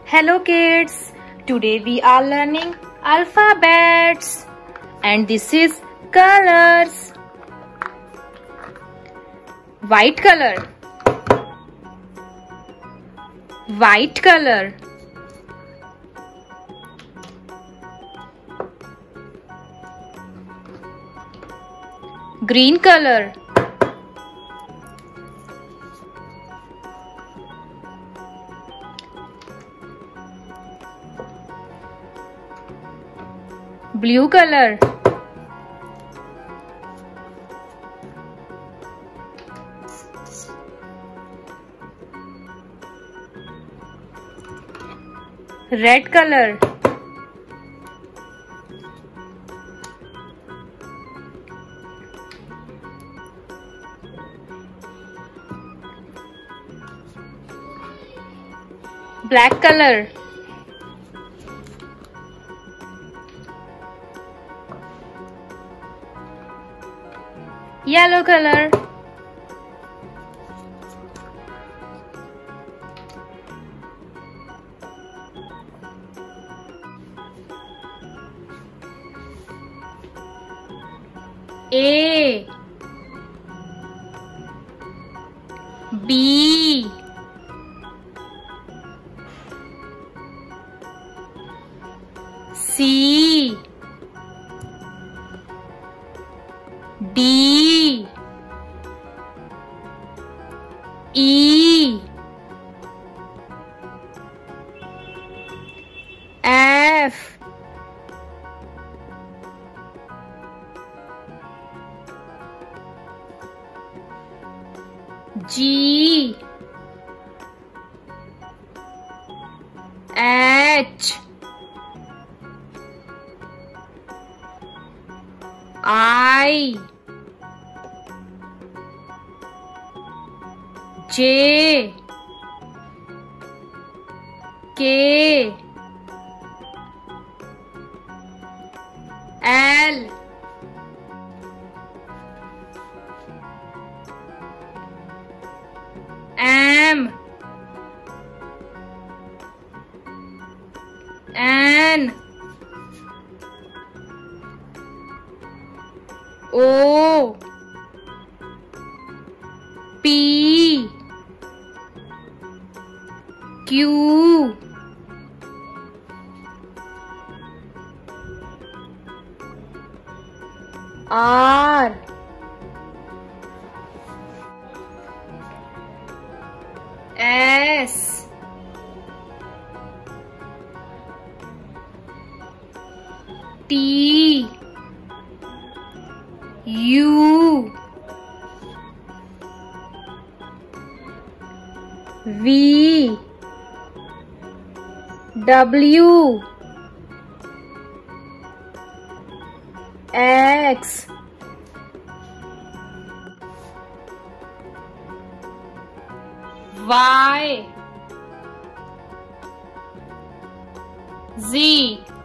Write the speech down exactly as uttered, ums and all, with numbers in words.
Hello kids, today we are learning alphabets and this is colors. White color, white color. Green color, blue color, red color, black color, yellow color, A, B, C, D, E, F, G, H, I, J, K, L, M, N, O, P, Q, R, S, T, U, V, W, X, Y, Z.